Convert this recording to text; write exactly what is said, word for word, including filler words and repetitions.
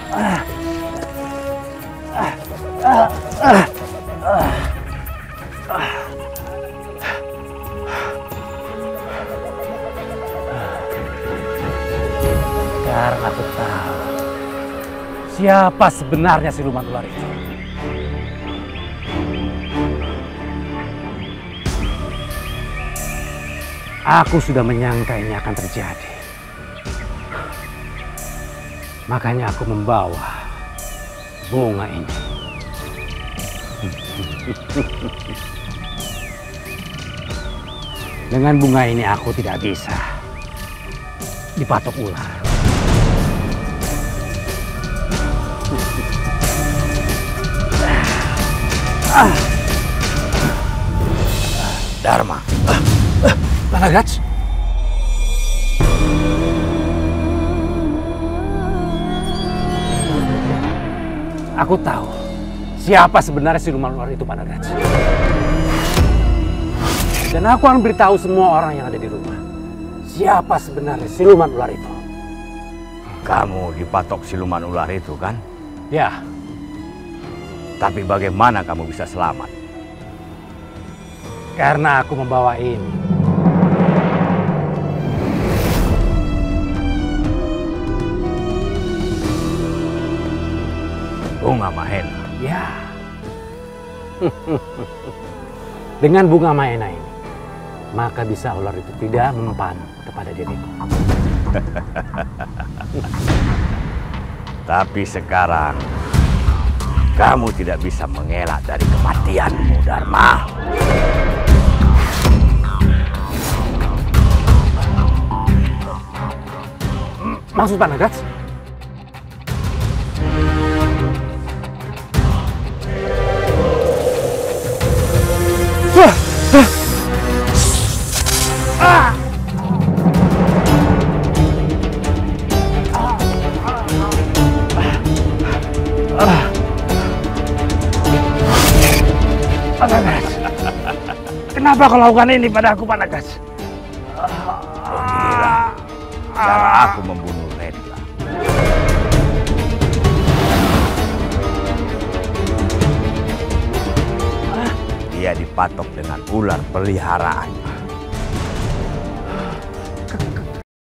Sekarang aku tahu siapa sebenarnya siluman ular itu. Aku sudah menyangka ini akan terjadi. Makanya aku membawa bunga ini. Dengan bunga ini aku tidak bisa dipatok ular. Dharma. Panagraj. Aku tahu siapa sebenarnya siluman ular itu, Panagraj. Dan aku akan beritahu semua orang yang ada di rumah siapa sebenarnya siluman ular itu. Kamu dipatok siluman ular itu, kan? Ya. Tapi bagaimana kamu bisa selamat? Karena aku membawa ini. Bunga Mahena. Ya. Dengan bunga Mahena ini, maka bisa ular itu tidak mempan kepada diriku. Tapi sekarang kamu tidak bisa mengelak dari kematianmu, Dharma. Maksud Panagraj? Ah! Panagraj, kenapa kau lakukan ini pada aku, Panagraj? Mengira cara aku membunuh Redla. Dia dipatok dengan ular peliharaannya.